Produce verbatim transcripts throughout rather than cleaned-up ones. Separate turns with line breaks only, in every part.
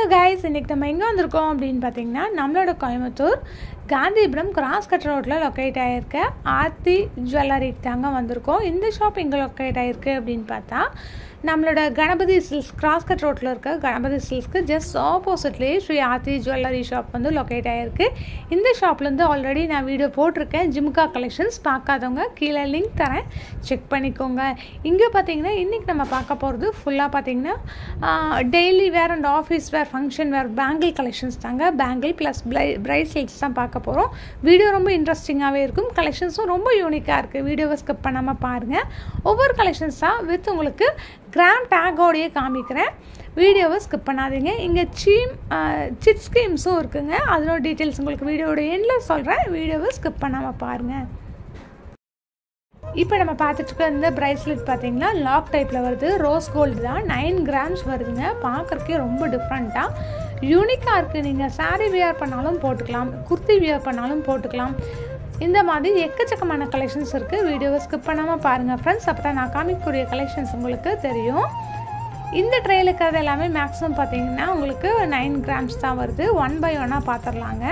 guys, இன்னைக்கு நம்ம எங்க வந்திருக்கோம் அப்படினு பாத்தீங்கன்னா நம்மளோட கோயம்புத்தூர் காந்திபுரம் கிராஸ் கட் ரோட்ல லொகேட் ஆயிருக்க ஆர்த்தி ஜுவல்லரி தாங்க வந்திருக்கோம். இந்த ஷாப் எங்க லொகேட் ஆயிருக்கு அப்படினு பார்த்தா நம்மளோட கணபதி சில்க்ஸ் கிராஸ் கட் ரோட்ல இருக்க கணபதி சில்க்ஸ்க்கு ஜஸ்ட் ஆப்போசிட்லயே ஸ்ரீ ஆர்த்தி ஜுவல்லரி ஷாப் வந்து லொகேட் ஆயிருக்கு. இந்த ஷாப்ல இருந்து ஆல்ரெடி நான் வீடியோ போட்டிருக்கேன். ஜிம்கா கலெக்ஷன்ஸ் பார்க்காதவங்க கீழே லிங்க் தரேன், செக் பண்ணிக்கோங்க. இங்கே பார்த்தீங்கன்னா இன்றைக்கி நம்ம பார்க்க போகிறது ஃபுல்லாக பார்த்தீங்கன்னா daily wear and office wear function wear bangle collections தாங்க. பேங்கிள் ப்ளஸ் ப்ரை ப்ரைஸ்லெட்ஸ் தான் பார்க்க போகிறோம். வீடியோ ரொம்ப இன்ட்ரெஸ்டிங்காகவே இருக்கும். கலெக்ஷன்ஸும் ரொம்ப யூனிக்காக இருக்குது. வீடியோவை ஸ்கிப் பண்ணாமல் பாருங்கள். ஒவ்வொரு கலெக்ஷன்ஸாக வித் உங்களுக்கு கிராம் டேக்கோடையே காமிக்கிறேன். வீடியோவை ஸ்கிப் பண்ணாதீங்க. இங்கே சீம் சிட் ஸ்கீம்ஸும் இருக்குங்க. அதனோட டீட்டெயில்ஸ் உங்களுக்கு வீடியோட எண்டில் சொல்கிறேன். வீடியோவை ஸ்கிப் பண்ணாமல் பாருங்கள். இப்போ நம்ம பார்த்துட்டு இருக்க இந்த ப்ரைஸ்லெட் பார்த்தீங்கன்னா லாக் டைப்பில் வருது. ரோஸ் கோல்டு தான், நைன் கிராம்ஸ் வருதுங்க. பார்க்குறக்கே ரொம்ப டிஃப்ரெண்ட்டாக யூனிக்காக இருக்குது. நீங்கள் சாரீ வியர் பண்ணாலும் போட்டுக்கலாம், குர்த்தி வியர் பண்ணாலும் போட்டுக்கலாம். இந்த மாதிரி எக்கச்சக்கமான கலெக்ஷன்ஸ் இருக்குது. வீடியோவை ஸ்கிப் பண்ணாமல் பாருங்கள் ஃப்ரெண்ட்ஸ். அப்போ தான் நான் காமிக்கக்கூடிய கலெக்ஷன்ஸ் உங்களுக்கு தெரியும். இந்த ட்ரெயில் இருக்கிறது எல்லாமே மேக்ஸிமம் பார்த்தீங்கன்னா உங்களுக்கு நைன் கிராம்ஸ் தான் வருது. ஒன் பை ஒன்னாக பார்த்துடலாங்க.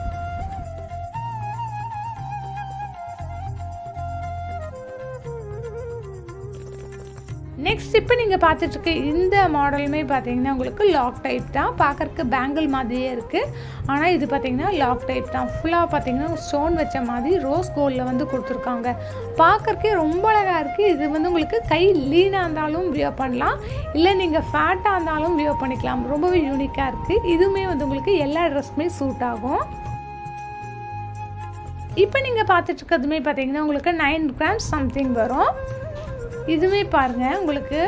நெக்ஸ்ட் இப்போ நீங்கள் பார்த்துட்ருக்க இந்த மாடலுமே பார்த்தீங்கன்னா உங்களுக்கு லாக் டைப் தான். பார்க்குறக்கு பேங்கிள் மாதிரியே இருக்குது. ஆனால் இது பார்த்தீங்கன்னா லாக் டைப் தான். ஃபுல்லாக பார்த்தீங்கன்னா ஸ்டோன் வச்ச மாதிரி ரோஸ் கோல்டில் வந்து கொடுத்துருக்காங்க. பார்க்குறக்கே ரொம்ப அழகாக இருக்குது. இது வந்து உங்களுக்கு கை லீனாக இருந்தாலும் வியர் பண்ணலாம், இல்லை நீங்கள் ஃபேட்டாக இருந்தாலும் வியர் பண்ணிக்கலாம். ரொம்பவே யூனிக்காக இருக்குது. இதுவுமே வந்து உங்களுக்கு எல்லா ட்ரெஸ்க்குமே சூட் ஆகும். இப்போ நீங்கள் பார்த்துட்ருக்கிறதுமே பார்த்தீங்கன்னா உங்களுக்கு நைன் கிராம்ஸ் சம்திங் வரும். இதுவே பாருங்க உங்களுக்கு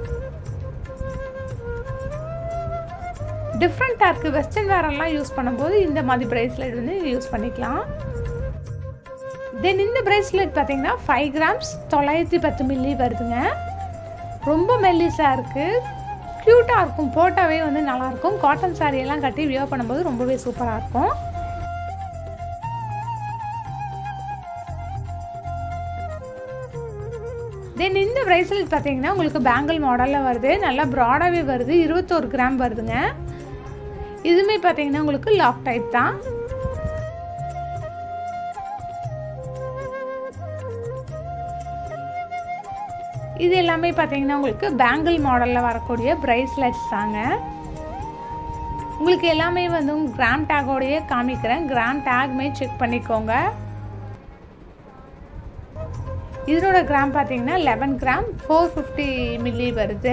டிஃப்ரெண்ட்டாக இருக்குது. வெஸ்டர்ன் வேரெல்லாம் யூஸ் பண்ணும்போது இந்த மாதிரி ப்ரைஸ்லெட் வந்து யூஸ் பண்ணிக்கலாம். தென் இந்த ப்ரைஸ்லெட் பார்த்தீங்கன்னா ஃபைவ் கிராம்ஸ் தொள்ளாயிரத்தி பத்து மில்லி வருதுங்க. ரொம்ப மெல்லிஸாக இருக்குது, க்யூட்டாக இருக்கும். போட்டாவே வந்து நல்லாயிருக்கும். காட்டன் சாரீ எல்லாம் கட்டி வியர் பண்ணும்போது ரொம்பவே சூப்பராக இருக்கும். தென் இந்த ப்ரைஸ்லெட் பார்த்தீங்கன்னா உங்களுக்கு பேங்கிள் மாடலில் வருது. நல்லா ப்ராடாகவே வருது. இருபத்தோரு கிராம் வருதுங்க. இதுவுமே பார்த்தீங்கன்னா உங்களுக்கு லாக் டைப் தான். இது எல்லாமே பார்த்தீங்கன்னா உங்களுக்கு பேங்கிள் மாடலில் வரக்கூடிய ப்ரைஸ்லெட்ஸ் தாங்க. உங்களுக்கு எல்லாமே வந்து கிராம் டேக்கோடையே காமிக்கிறேன். கிராம் டேக்மே செக் பண்ணிக்கோங்க. இதனோட கிராம் பார்த்தீங்கன்னா eleven gram four fifty milli வருது.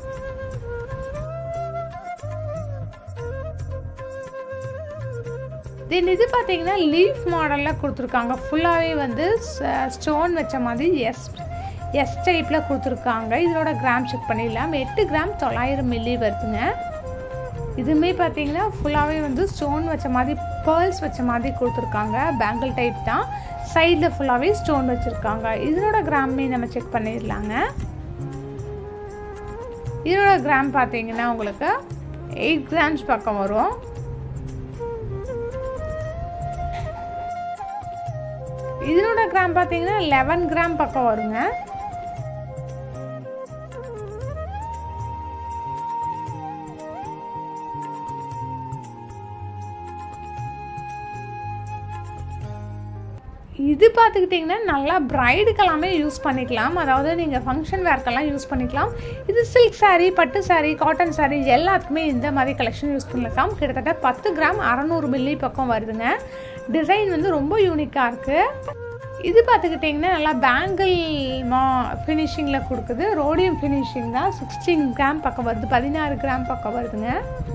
தென் இது பார்த்தீங்கன்னா லீஃப் மாடலில் கொடுத்துருக்காங்க. ஃபுல்லாகவே வந்து ஸ்டோன் வச்ச மாதிரி எஸ் எஸ் டைப்பில் கொடுத்துருக்காங்க. இதனோட கிராம் செக் பண்ணிடலாம். எட்டு கிராம் தொள்ளாயிரம் மில்லி வருதுங்க. இதுவுமே பார்த்தீங்கன்னா ஃபுல்லாகவே வந்து ஸ்டோன் வச்ச மாதிரி பேர்ல்ஸ் வச்ச மாதிரி கொடுத்துருக்காங்க. பேங்கிள் டைப் தான். சைடில் ஃபுல்லாகவே ஸ்டோன் வச்சுருக்காங்க. இதனோட கிராமே நம்ம செக் பண்ணிடலாங்க. இதனோட கிராம் பார்த்தீங்கன்னா உங்களுக்கு எயிட் கிராம்ஸ் பக்கம் வரும். இதனோட கிராம் பார்த்தீங்கன்னா லெவன் கிராம் பக்கம் வருங்க. இது பார்த்துக்கிட்டிங்கன்னா நல்லா ப்ரைடுக்கெல்லாமே யூஸ் பண்ணிக்கலாம். அதாவது நீங்கள் ஃபங்க்ஷன் வேர்க்கெல்லாம் யூஸ் பண்ணிக்கலாம். இது சில்க் சாரீ, பட்டு சாரீ, காட்டன் சாரீ எல்லாத்துக்குமே இந்த மாதிரி கலெக்ஷன் யூஸ் பண்ணிக்கலாம். கிட்டத்தட்ட பத்து கிராம் அறநூறு மில்லி பக்கம் வருதுங்க. டிசைன் வந்து ரொம்ப யூனிக்காக இருக்குது. இது பார்த்துக்கிட்டிங்கன்னா நல்லா பேங்கிள் மா ஃபினிஷிங்கில் கொடுக்குது. ரோடியம் ஃபினிஷிங் தான். சிக்ஸ்டீன் கிராம் பக்கம் வருது. பதினாறு கிராம் பக்கம் வருதுங்க.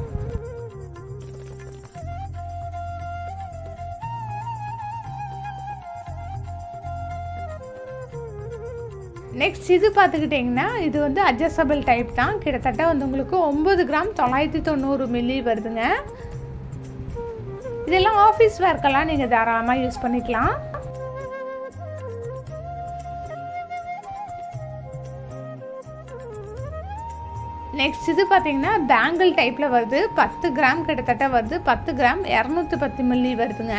நெக்ஸ்ட் இது பார்த்துக்கிட்டிங்கன்னா இது வந்து அட்ஜஸ்டபிள் டைப் தான். கிட்டத்தட்ட வந்து உங்களுக்கு ஒம்பது கிராம் தொள்ளாயிரத்தி தொண்ணூறு மில்லி வருதுங்க. இதெல்லாம் ஆஃபீஸ் வேர்க்கெல்லாம் நீங்கள் தாராளமாக யூஸ் பண்ணிக்கலாம். நெக்ஸ்ட் இது பார்த்தீங்கன்னா பேங்கிள் டைப்பில் வருது. பத்து கிராம் கிட்டத்தட்ட வருது. பத்து கிராம் இரநூத்தி பத்து மில்லி வருதுங்க.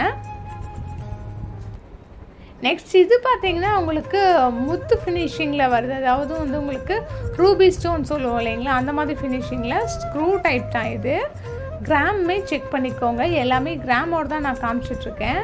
நெக்ஸ்ட் இது பார்த்தீங்கன்னா உங்களுக்கு முத்து ஃபினிஷிங்கில் வருது. அதாவது வந்து உங்களுக்கு ரூபி ஸ்டோன் சொல்லுவோம் இல்லைங்களா, அந்த மாதிரி ஃபினிஷிங்கில் ஸ்க்ரூ டைப் தான் இது. கிராமே செக் பண்ணிக்கோங்க. எல்லாமே கிராமோடு தான் நான் காமிச்சிட்ருக்கேன்.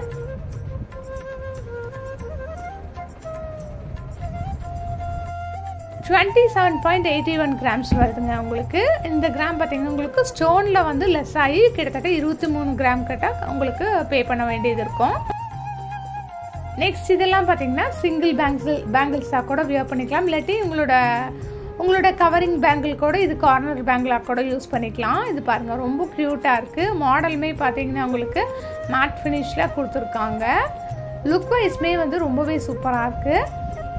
Twenty seven point eighty one grams வருதுங்க உங்களுக்கு. இந்த கிராம் பார்த்திங்கன்னா உங்களுக்கு ஸ்டோனில் வந்து லெஸ் ஆகி கிட்டத்தட்ட இருபத்தி மூணு கிராம் கிட்ட உங்களுக்கு பே பண்ண வேண்டியது இருக்கும். நெக்ஸ்ட் இதெல்லாம் பார்த்திங்கன்னா சிங்கிள் பேங்கிள் பேங்கிள்ஸாக கூட வியர் பண்ணிக்கலாம். இல்லாட்டி உங்களோட உங்களோட கவரிங் பேங்கிள் கூட இது கார்னர் பேங்கிளாக கூட யூஸ் பண்ணிக்கலாம். இது பாருங்கள் ரொம்ப க்யூட்டாக இருக்குது. மாடலுமே பார்த்திங்கன்னா உங்களுக்கு மேட் ஃபினிஷில் கொடுத்துருக்காங்க. லுக் வைஸ்மே வந்து ரொம்பவே சூப்பராக இருக்குது.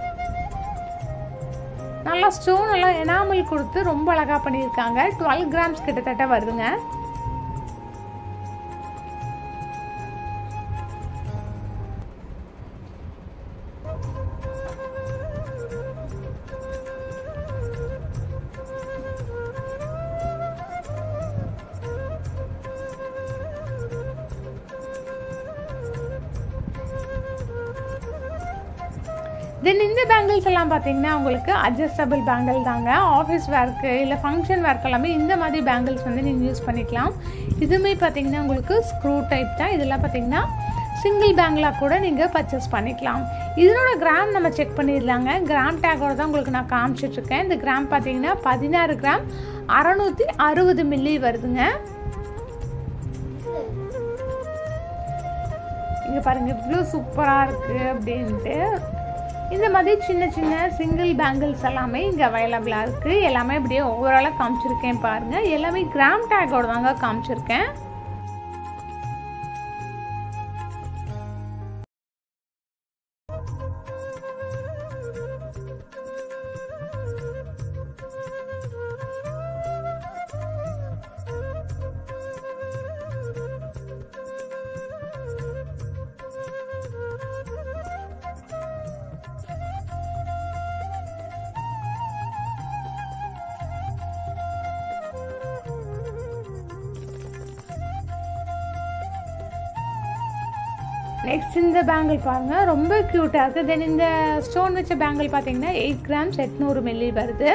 நல்லா ஸ்டோன் எல்லாம் எனாமல் கொடுத்து ரொம்ப அழகாக பண்ணியிருக்காங்க. டுவெல் கிராம்ஸ் கிட்டத்தட்ட வருதுங்க. தென் இந்த பேங்கிள்ஸ் எல்லாம் பார்த்தீங்கன்னா உங்களுக்கு அட்ஜஸ்டபிள் பேங்கிள் தாங்க. ஆஃபீஸ் வேர்க்கு இல்லை ஃபங்க்ஷன் வேர்க்கு எல்லாமே இந்த மாதிரி பேங்கிள்ஸ் வந்து நீங்கள் யூஸ் பண்ணிக்கலாம். இதுவுமே பார்த்தீங்கன்னா உங்களுக்கு ஸ்க்ரூ டைப் தான். இதெல்லாம் பார்த்தீங்கன்னா சிங்கிள் பேங்கிளாக கூட நீங்கள் பர்ச்சேஸ் பண்ணிக்கலாம். இதனோட கிராம் நம்ம செக் பண்ணிடலாங்க. கிராம் டேக்கோட தான் உங்களுக்கு நான் காமிச்சிட்ருக்கேன். இந்த கிராம் பார்த்தீங்கன்னா பதினாறு கிராம் அறநூற்றி அறுபது மில்லி வருதுங்க. இங்கே பாருங்கள் இவ்வளோ சூப்பராக இருக்குது அப்படின்ட்டு. இந்த மாதிரி சின்ன சின்ன சிங்கிள் பேங்கிள்ஸ் எல்லாமே இங்கே அவைலபிளாக இருக்குது. எல்லாமே இப்படியே ஓவராலாக காமிச்சிருக்கேன் பாருங்கள். எல்லாமே கிராம் டேக்கோட தாங்க காமிச்சிருக்கேன். நெக்ஸ்ட் இந்த பேங்கிள் பாருங்கள் ரொம்ப க்யூட்டாக இருக்குது. தென் இந்த ஸ்டோன் வச்ச பேங்கிள் பார்த்தீங்கன்னா எயிட் கிராம்ஸ் எட்நூறு மில்லி வருது.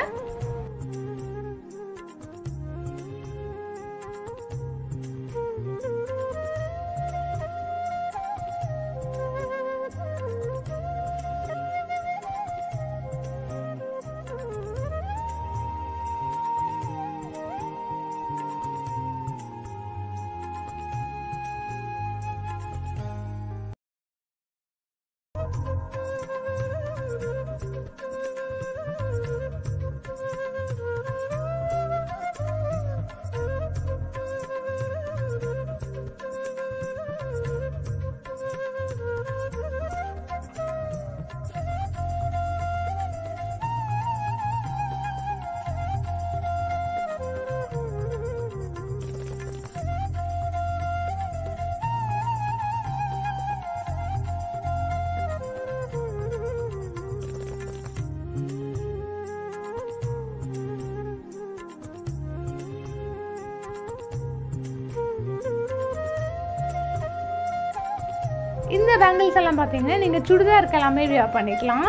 இந்த பேங்கிள்ஸ் எல்லாம் பார்த்தீங்கன்னா நீங்கள் சுடிதாருக்கு எல்லாமே வியர் பண்ணிக்கலாம்.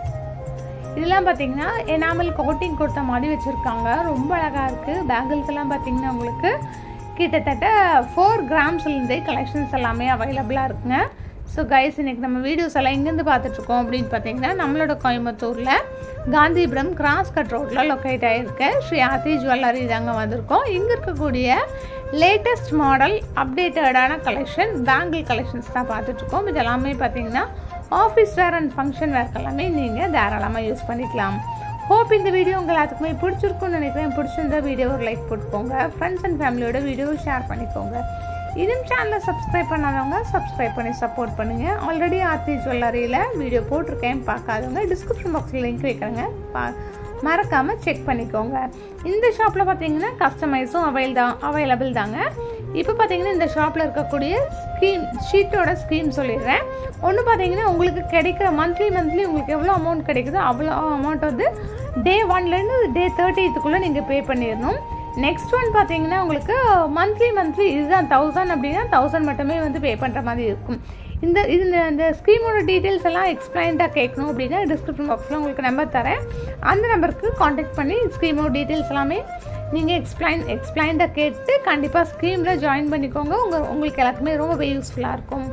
இதெல்லாம் பார்த்தீங்கன்னா எனாமல் கோட்டிங் கொடுத்த மாதிரி வச்சுருக்காங்க. ரொம்ப அழகாக இருக்குது. பேங்கிள்ஸ் எல்லாம் பார்த்தீங்கன்னா உங்களுக்கு கிட்டத்தட்ட ஃபோர் கிராம்ஸ்லேருந்தே கலெக்ஷன்ஸ் எல்லாமே அவைலபிளாக இருக்குங்க. ஸோ கைஸ் இன்றைக்கி நம்ம வீடியோஸ் எல்லாம் எங்கேருந்து பார்த்துட்ருக்கோம் அப்படின்னு பார்த்தீங்கன்னா நம்மளோட கோயம்புத்தூரில் காந்திபுரம் கிராஸ் கட் ரோட்டில் லொக்கேட் ஆகிருக்கு ஸ்ரீ ஆதி ஜுவல்லரி தாங்க வந்திருக்கோம். இங்கே இருக்கக்கூடிய லேட்டஸ்ட் மாடல் அப்டேட்டடான கலெக்ஷன் பேங்கிள் கலெக்ஷன்ஸ் தான் பார்த்துட்ருக்கோம். இது எல்லாமே பார்த்தீங்கன்னா ஆஃபீஸ் வேர் அண்ட் ஃபங்க்ஷன் வேர்க்கு எல்லாமே நீங்கள் தாராளமாக யூஸ் பண்ணிக்கலாம். ஹோப் இந்த வீடியோ உங்கள் எல்லாத்துக்குமே பிடிச்சிருக்குன்னு நினைக்கிறேன். பிடிச்சிருந்த வீடியோ ஒரு லைக் போட்டுக்கோங்க. ஃப்ரெண்ட்ஸ் அண்ட் ஃபேமிலியோட வீடியோவை ஷேர் பண்ணிக்கோங்க. இன்னும் சேனலை சப்ஸ்கிரைப் பண்ணாதவங்க சப்ஸ்கிரைப் பண்ணி சப்போர்ட் பண்ணுங்கள். ஆல்ரெடி ஆர்த்தி ஜுவல்லரியில் வீடியோ போட்டிருக்கேன், பார்க்காதவங்க டிஸ்கிரிப்ஷன் பாக்ஸில் லிங்க் வைக்கிறேங்க, பா மறக்காமல் செக் பண்ணிக்கோங்க. இந்த ஷாப்பில் பார்த்தீங்கன்னா கஸ்டமைஸும் அவைல் தான் அவைலபிள் தாங்க. இப்போ பார்த்தீங்கன்னா இந்த ஷாப்பில் இருக்கக்கூடிய ஸ்கீம் ஷீட்டோட ஸ்கீம் சொல்லிடுறேன். ஒன்று பார்த்தீங்கன்னா உங்களுக்கு கிடைக்கிற மந்த்லி மந்த்லி உங்களுக்கு எவ்வளோ அமௌண்ட் கிடைக்குதோ அவ்வளோ அமௌண்ட் வந்து டே ஒன்லேருந்து டே தேர்ட்டித்துக்குள்ளே நீங்கள் பே பண்ணிடணும். நெக்ஸ்ட் ஒன் பார்த்தீங்கன்னா உங்களுக்கு மந்த்லி மந்த்லி இதுதான் தௌசண்ட் அப்படின்னா தௌசண்ட் மட்டுமே வந்து பே பண்ணுற மாதிரி இருக்கும். இந்த இது இந்த ஸ்கீமோட டீட்டெயில்ஸ் எல்லாம் எக்ஸ்பிளைன்டாக கேட்கணும் அப்படின்னா டிஸ்கிரிப்ஷன் பாக்ஸில் உங்களுக்கு நம்பர் தரேன். அந்த நம்பருக்கு காண்டாக்ட் பண்ணி ஸ்கீமோட டீட்டெயில்ஸ் எல்லாமே நீங்கள் எக்ஸ்பிளைன் எக்ஸ்பிளைன்டை கேட்டு கண்டிப்பாக ஸ்கீமில் ஜாயின் பண்ணிக்கோங்க. உங்கள் உங்களுக்கு எல்லாத்துக்குமே ரொம்பவே யூஸ்ஃபுல்லாக இருக்கும்.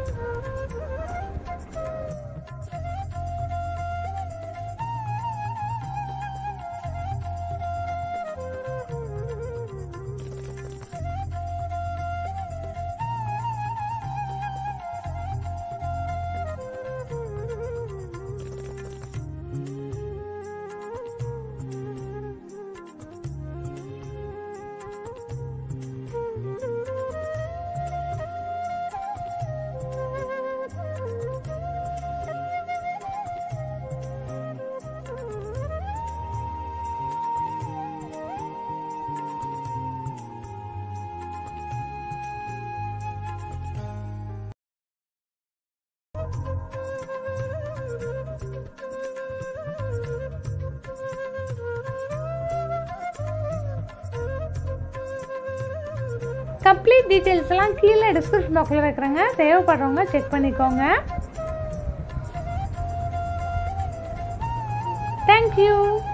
கம்ப்ளீட் டீட்டெயில்ஸ் எல்லாம் கீழே டிஸ்கிரிப்ஷன் பாக்ஸில் வைக்கிறேங்க. தேவைப்படுறவங்க செக் பண்ணிக்கோங்க. தேங்க்யூ.